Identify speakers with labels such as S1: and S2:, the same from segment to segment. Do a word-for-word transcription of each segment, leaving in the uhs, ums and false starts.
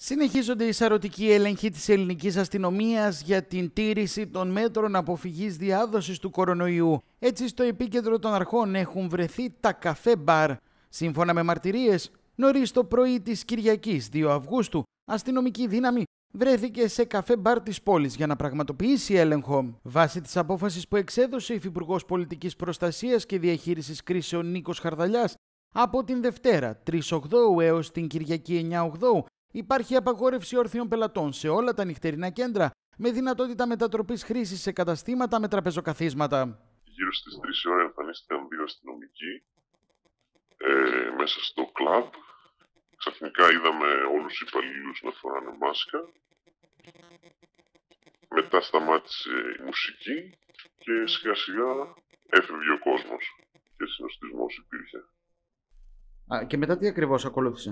S1: Συνεχίζονται οι σαρωτικοί έλεγχοι της ελληνικής αστυνομίας για την τήρηση των μέτρων αποφυγής διάδοσης του κορονοϊού. Έτσι, στο επίκεντρο των αρχών έχουν βρεθεί τα καφέ μπαρ. Σύμφωνα με μαρτυρίες, νωρίς το πρωί της Κυριακής δύο Αυγούστου, αστυνομική δύναμη βρέθηκε σε καφέ μπαρ της πόλης για να πραγματοποιήσει έλεγχο. Βάσει της απόφασης που εξέδωσε ο Υφυπουργός Πολιτικής Προστασίας και Διαχείρισης Κρίσεων Νίκος Χαρδαλιάς, από την Δευτέρα τρεις Οκτώου έως την Κυριακή εννέα Οκτώου, υπάρχει απαγόρευση όρθιων πελατών σε όλα τα νυχτερινά κέντρα, με δυνατότητα μετατροπής χρήσης σε καταστήματα με τραπεζοκαθίσματα.
S2: Γύρω στις τρεις η ώρα εμφανίστηκαν δύο αστυνομικοί ε, μέσα στο κλαμπ. Ξαφνικά είδαμε όλους τους υπαλλήλους να φοράνε μάσκα. Μετά σταμάτησε η μουσική και σιγά σιγά έφευγε ο κόσμος και συνοστισμός υπήρχε.
S1: Α, και μετά τι ακριβώς ακολούθησε?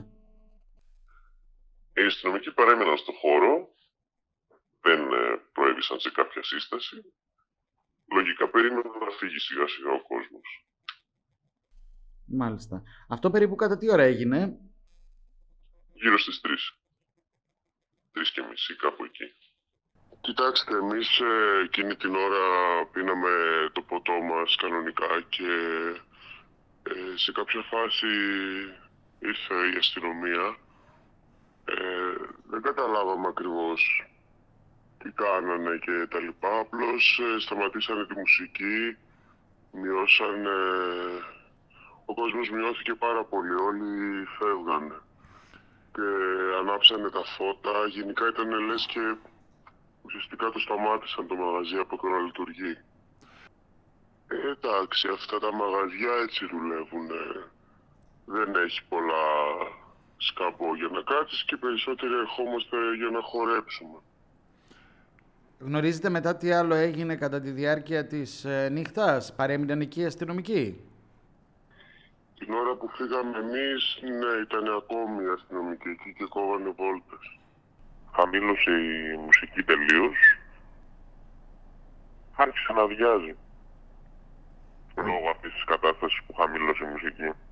S2: Οι αστυνομικοί παρέμεναν στο χώρο, δεν προέβησαν σε κάποια σύσταση. Λογικά περίμεναν να φύγει σιγά σιγά ο κόσμος.
S1: Μάλιστα. Αυτό περίπου κατά τι ώρα έγινε?
S2: Γύρω στις τρεις. Τρεις και μισή, κάπου εκεί. Κοιτάξτε, εμείς ε, εκείνη την ώρα πίναμε το ποτό μας κανονικά και ε, σε κάποια φάση ήρθε η αστυνομία. Ε, δεν καταλάβαμε ακριβώς τι κάνανε και τα λοιπά. Απλώς ε, σταματήσανε τη μουσική, μειώσανε... Ο κόσμος μειώθηκε πάρα πολύ, όλοι φεύγανε και ανάψανε τα φώτα. Γενικά ήταν λες και ουσιαστικά το σταμάτησαν το μαγαζί από το να λειτουργεί. Ε, εντάξει, αυτά τα μαγαζιά έτσι δουλεύουν. Δεν έχει πολλά σκαμπό για να κάτσεις και περισσότεροι ερχόμαστε για να χορέψουμε.
S1: Γνωρίζετε μετά τι άλλο έγινε κατά τη διάρκεια της ε, νύχτας? Παρέμειναν εκεί οι αστυνομικοί?
S2: Την ώρα που φύγαμε εμείς, ναι, ήταν ακόμη οι αστυνομικοί εκεί και κόβανε βόλτες. Χαμήλωσε η μουσική τελείως. Άρχισε να βιάζει. Λόγω αυτής της κατάστασης που χαμήλωσε η μουσική.